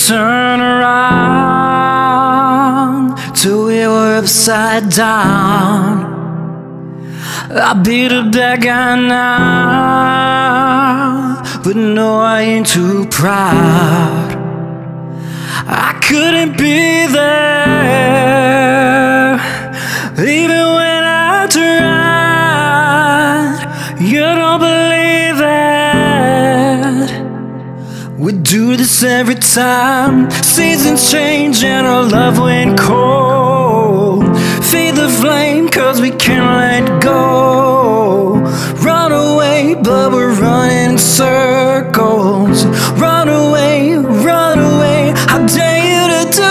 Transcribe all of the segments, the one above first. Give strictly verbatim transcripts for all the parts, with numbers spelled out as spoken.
turn around till we were upside down. I beat a bad guy now, but no, I ain't too proud. I couldn't be there, even when I tried. You don't believe it. We do this every time. Seasons change and our love went cold. Feed the flame cause we can't let go. Run away but we're running in circles. Run away, run away, I dare you to do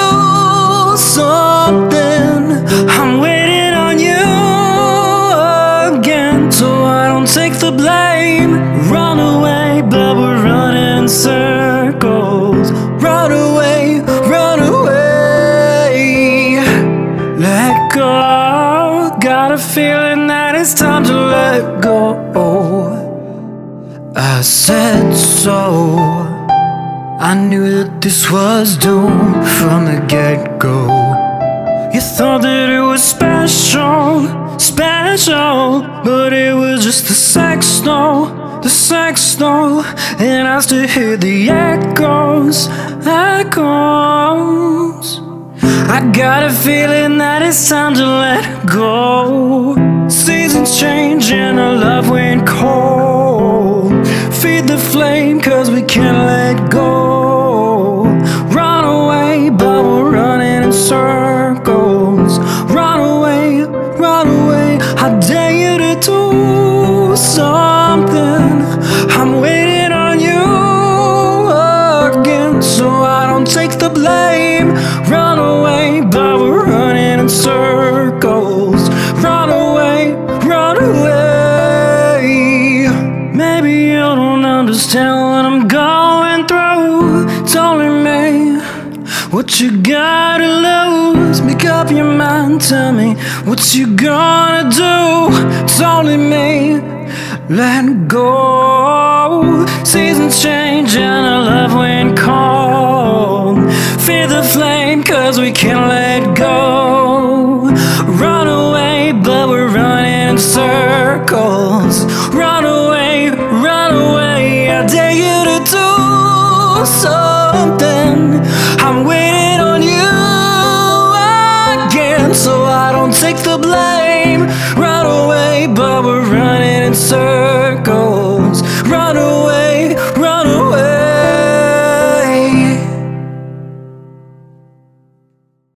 something. I'm waiting on you again, so I don't take the blame. Run away but we're running in circles. Run away, run away, let go. Got a feeling that it's time to let go. I said so. I knew that this was doomed from the get-go. You thought that it was special, special, but it was just the sex, no, the sex, no. And I still hear the echoes, echoes. I got a feeling that it's time to let go. Seasons change and our love went cold. Feed the flame cause we can't let go. Run away but we're running in circles. Run away, run away, I dare you to do something. I'm waiting on you again, so I don't take the blame. Run away but we're running in circles. Run away, run away. Maybe you don't understand what I'm going through. It's only me. What you gotta lose? Make up your mind, tell me what you gonna do. It's only me. Let go. Seasons change and our love went cold. Feed the flame cause we can't let go. Run away but we're running in circles. Run away, run away, I dare you to do something. I'm waiting on you again, so I don't take the blame. Run away but we're running in circles.